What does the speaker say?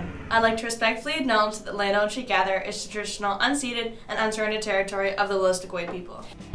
happen. I'd like to respectfully acknowledge that the land on which we gather is the traditional, unceded, and unsurrendered territory of the Wolastoqey people.